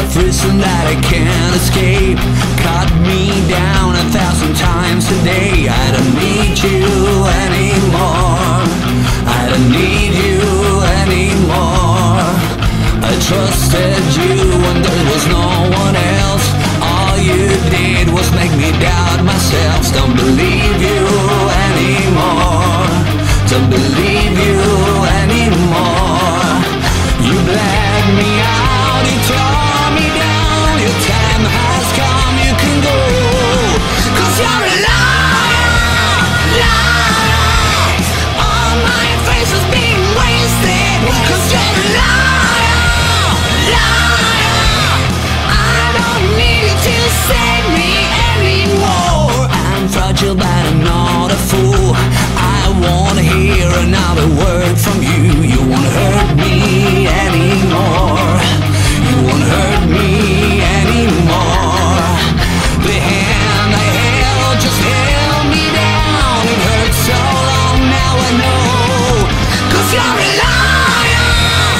prison that I can't escape. Cut me down 1,000 times a day. I don't need you anymore. I don't need you anymore. I trusted you when there was no one else. All you did was make me doubt myself. Don't believe you anymore. Don't believe you anymore. You bled me out, you tore me down. Your time has come, you can go. 'Cause you're a liar, liar. All my face has been wasted. 'Cause you're a liar, liar. I don't need you to save me anymore. I'm fragile but I'm not a fool. I won't hear another word from you. You won't hurt me anymore. You won't hurt me anymore. The hand I held just held me down. It hurt so long, now I know. 'Cause you're a liar,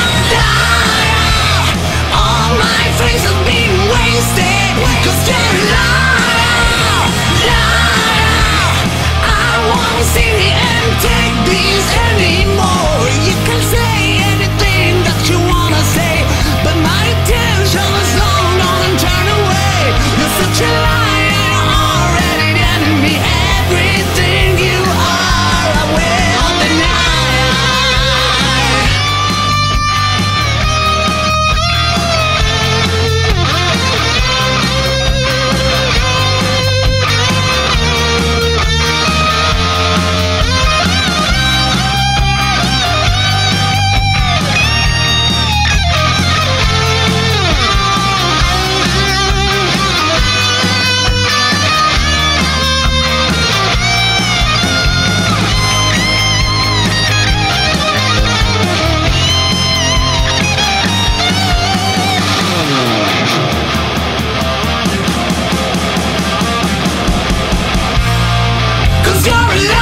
liar. All my face has been wasted. 'Cause you're a liar, liar. I won't sit here and take this anymore. You can say anything that you wanna say, but my attention is long gone and turn away. You're such a liar, you're already telling me everything you are. I will deny. You're a